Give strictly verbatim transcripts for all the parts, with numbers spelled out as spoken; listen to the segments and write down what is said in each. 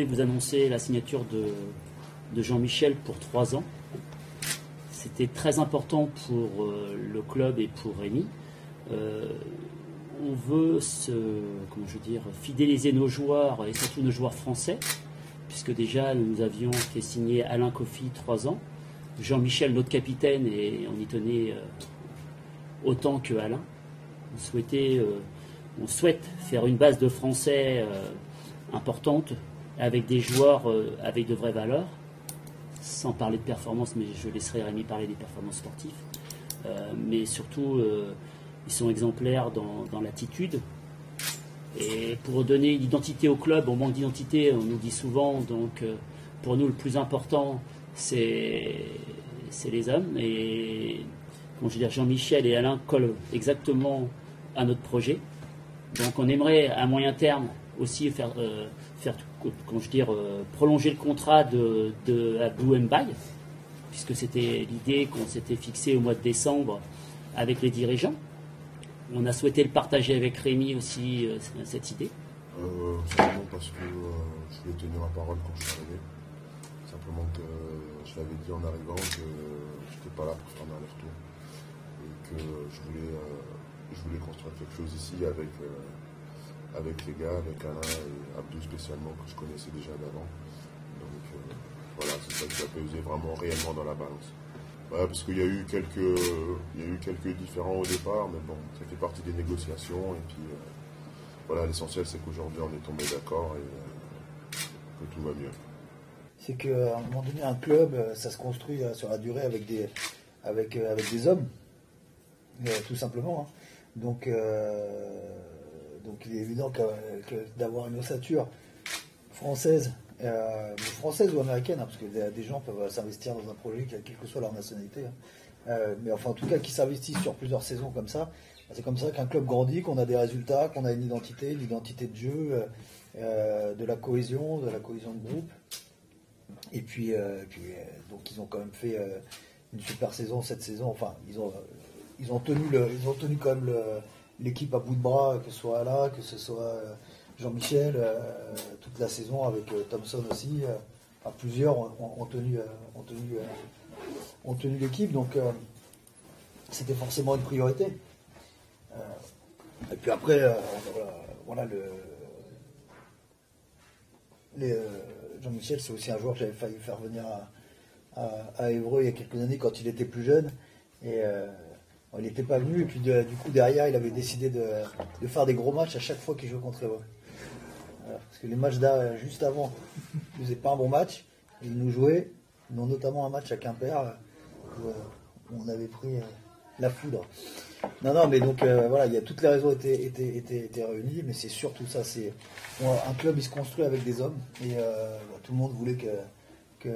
voulais vous annoncer la signature de, de Jean-Michel pour trois ans. C'était très important pour euh, le club et pour Rémi. Euh, on veut se, comment je veux dire, fidéliser nos joueurs et surtout nos joueurs français, puisque déjà nous avions fait signer Alain Coffy trois ans, Jean-Michel notre capitaine, et on y tenait euh, autant que Alain. On souhaitait, euh, on souhaite faire une base de Français euh, importante, avec des joueurs euh, avec de vraies valeurs, sans parler de performance, mais je laisserai Rémi parler des performances sportives. Euh, mais surtout, euh, ils sont exemplaires dans, dans l'attitude. Et pour donner une identité au club, on manque d'identité, on nous dit souvent, donc euh, pour nous le plus important, c'est, c'est les hommes. Et bon, je veux dire, Jean-Michel et Alain collent exactement à notre projet. Donc on aimerait à moyen terme aussi faire, euh, faire comment je veux dire, euh, prolonger le contrat de, de Abdou Mbaye, puisque c'était l'idée qu'on s'était fixée au mois de décembre avec les dirigeants. On a souhaité le partager avec Rémi aussi, euh, cette idée. Euh, simplement parce que euh, je voulais tenir ma parole quand je suis arrivé. Simplement que euh, je l'avais dit en arrivant que je n'étais pas là pour faire un aller-retour. Et que je voulais, euh, je voulais construire quelque chose ici avec, euh, avec les gars, avec Alain et Abdou spécialement, que je connaissais déjà d'avant. Donc euh, voilà, c'est ça qui a pesé vraiment réellement dans la balance. Ouais, parce qu'il y a eu quelques, il y a eu quelques différends au départ, mais bon, ça fait partie des négociations. Et puis, euh, voilà, l'essentiel, c'est qu'aujourd'hui, on est tombé d'accord et euh, que tout va mieux. C'est qu'à un moment donné, un club, ça se construit sur la durée avec des, avec, avec des hommes, euh, tout simplement. Hein. Donc, euh, donc, il est évident que, que d'avoir une ossature française, Euh, française ou américaine, hein, parce que des, des gens peuvent s'investir dans un projet, quelle que soit leur nationalité, hein. euh, mais enfin en tout cas qui s'investissent sur plusieurs saisons comme ça, c'est comme ça qu'un club grandit, qu'on a des résultats, qu'on a une identité, l'identité de jeu, euh, euh, de la cohésion, de la cohésion de groupe. Et puis, euh, et puis euh, donc ils ont quand même fait euh, une super saison cette saison. Enfin, ils ont ils ont tenu le, ils ont tenu quand même le, l'équipe à bout de bras, que ce soit Alain, que ce soit euh, Jean-Michel, euh, toute la saison avec euh, Thompson aussi, euh, enfin, plusieurs ont, ont tenu, euh, ont tenu, euh, ont tenu l'équipe, donc euh, c'était forcément une priorité. Euh, et puis après, euh, voilà, voilà le, les, euh, Jean-Michel, c'est aussi un joueur que j'avais failli faire venir à, à, à Évreux il y a quelques années quand il était plus jeune, et euh, bon, il n'était pas venu, et puis de, du coup derrière il avait décidé de, de faire des gros matchs à chaque fois qu'il jouait contre Évreux. Parce que les matchs juste avant, ils faisaient pas un bon match. Ils nous jouaient, dont notamment un match à Quimper où on avait pris la foudre. Non, non, mais donc euh, voilà, il y a toutes les raisons étaient, étaient, étaient, étaient réunies, mais c'est surtout ça. C'est bon, un club, il se construit avec des hommes, et euh, bon, tout le monde voulait que que,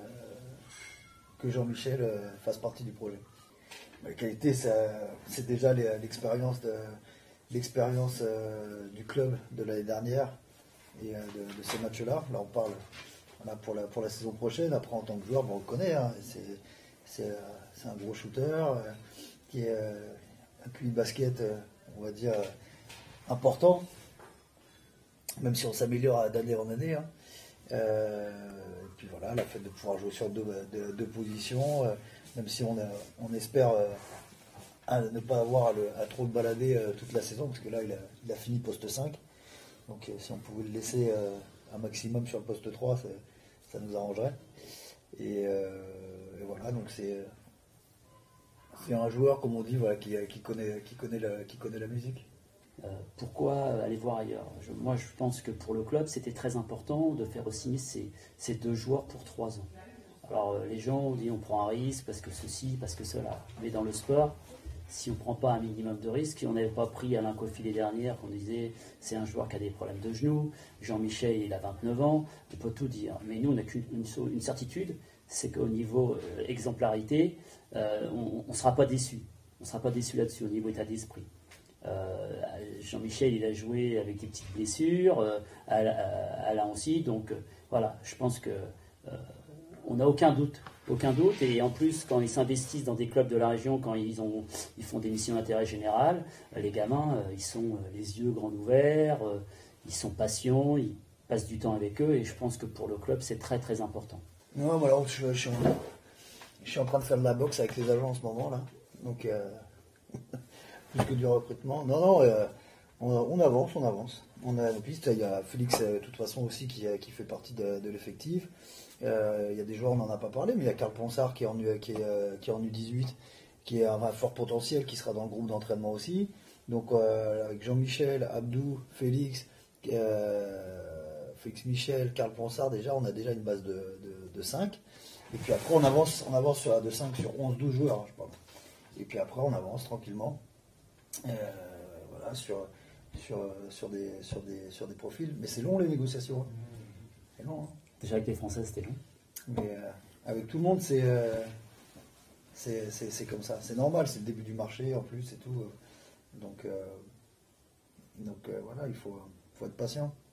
que Jean-Michel fasse partie du projet. La qualité, ça, c'est déjà l'expérience de l'expérience euh, du club de l'année dernière. Et euh, de, de ces matchs-là, là on parle voilà, pour, la, pour la saison prochaine. Après en tant que joueur, bon, on le connaît, hein, c'est, c'est, euh, c'est un gros shooter euh, qui est euh, un Q I basket, euh, on va dire, euh, important, même si on s'améliore d'année en année. Hein. Euh, et puis voilà, la fait de pouvoir jouer sur deux, deux, deux positions, euh, même si on, a, on espère euh, à ne pas avoir à, le, à trop le balader euh, toute la saison, parce que là il a, il a fini poste cinq. Donc si on pouvait le laisser euh, un maximum sur le poste trois, ça, ça nous arrangerait. Et, euh, et voilà, donc c'est, c'est un joueur, comme on dit, voilà, qui, qui, connaît, qui, connaît la, qui connaît la musique. Euh, pourquoi aller voir ailleurs ? je, Moi, je pense que pour le club, c'était très important de faire signer ces, ces deux joueurs pour trois ans. Alors, euh, les gens ont dit on prend un risque parce que ceci, parce que cela. Mais dans le sport, si on ne prend pas un minimum de risque, si on n'avait pas pris Alain Coffy les dernières, qu'on disait c'est un joueur qui a des problèmes de genoux, Jean-Michel il a vingt-neuf ans, on peut tout dire. Mais nous on n'a qu'une une, une certitude, c'est qu'au niveau euh, exemplarité, euh, on ne sera pas déçu. On ne sera pas déçu là-dessus au niveau état d'esprit. Euh, Jean-Michel il a joué avec des petites blessures, euh, Alain aussi, donc euh, voilà, je pense que euh, on n'a aucun doute. Aucun doute, et en plus quand ils s'investissent dans des clubs de la région, quand ils, ont, ils font des missions d'intérêt général, les gamins, ils sont les yeux grands ouverts, ils sont patients, ils, passe du temps avec eux et je pense que pour le club, c'est très très important. Non, voilà, je, je, suis en, je suis en train de faire de la boxe avec les agents en ce moment là. Donc, euh, plus que du recrutement. Non, non, euh, on, on avance, on avance. On a une piste. Il y a Félix, euh, de toute façon, aussi qui, qui fait partie de, de l'effectif. Euh, il y a des joueurs, on n'en a pas parlé, mais il y a Karl Ponsard qui est en, U- qui est, euh, qui est en U dix-huit, qui a un fort potentiel, qui sera dans le groupe d'entraînement aussi. Donc, euh, avec Jean-Michel, Abdou, Félix, euh, Félix Michel, Karl Ponsard, déjà, on a déjà une base de, de, de cinq. Et puis après, on avance, on avance sur la de cinq sur onze douze joueurs, hein, je pense. Et puis après, on avance tranquillement. Euh, voilà, sur, sur, sur, des, sur, des, sur des profils. Mais c'est long, les négociations. Hein. C'est long. Hein. Déjà avec les Français, c'était long. Mais euh, avec tout le monde, c'est, euh, c'est, c'est, c'est comme ça. C'est normal, c'est le début du marché en plus et tout. Donc, euh, donc euh, voilà, il faut, faut être patient.